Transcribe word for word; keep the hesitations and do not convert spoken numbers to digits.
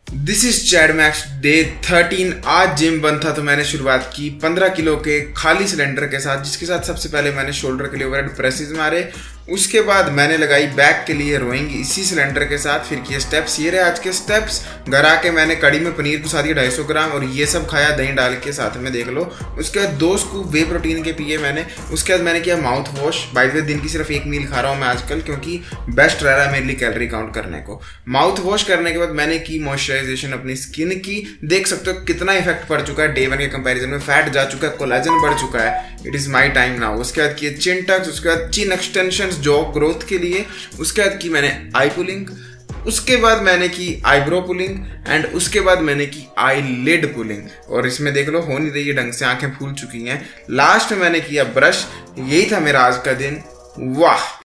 This is Chad Max day thirteen. आज gym बंद था तो मैंने शुरुआत की पंद्रह किलो के खाली सिलेंडर के साथ, जिसके साथ सबसे पहले मैंने शोल्डर के लिए ओवरहेड प्रेसेस मारे। उसके बाद मैंने लगाई बैक के लिए रोइंग इसी सिलेंडर के साथ। फिर किए स्टेप्स, ये रहे आज के स्टेप्स। घर आके मैंने कड़ी में पनीर घुसा दिया ढाई सौ ग्राम और ये सब खाया दही डाल के साथ में, देख लो। उसके बाद दो स्कूप वे प्रोटीन के पिए मैंने। उसके बाद मैंने किया mouth wash. By the way दिन की सिर्फ एक मील खा रहा हूँ मैं आजकल, क्योंकि बेस्ट रह रहा है मेरे लिए कैलोरी काउंट करने को। माउथ वॉश करने के बाद मैंने की मॉइस्चराइजेशन अपनी स्किन की। देख सकते हो कितना इफेक्ट पड़ चुका है डे वन के कंपैरिजन में। फैट जा चुका है, कोलेजन बढ़ चुका है। It is my time now. उसके बाद किए चिन टक्स, उसके बाद चिन एक्सटेंशन जॉ ग्रोथ के लिए। उसके बाद की मैंने आई पुलिंग, उसके बाद मैंने की आईब्रो पुलिंग एंड उसके बाद मैंने की आई लिड पुलिंग। और इसमें देख लो हो नहीं रही है ढंग से, आंखें फूल चुकी हैं। लास्ट में मैंने किया ब्रश। यही था मेरा आज का दिन। वाह।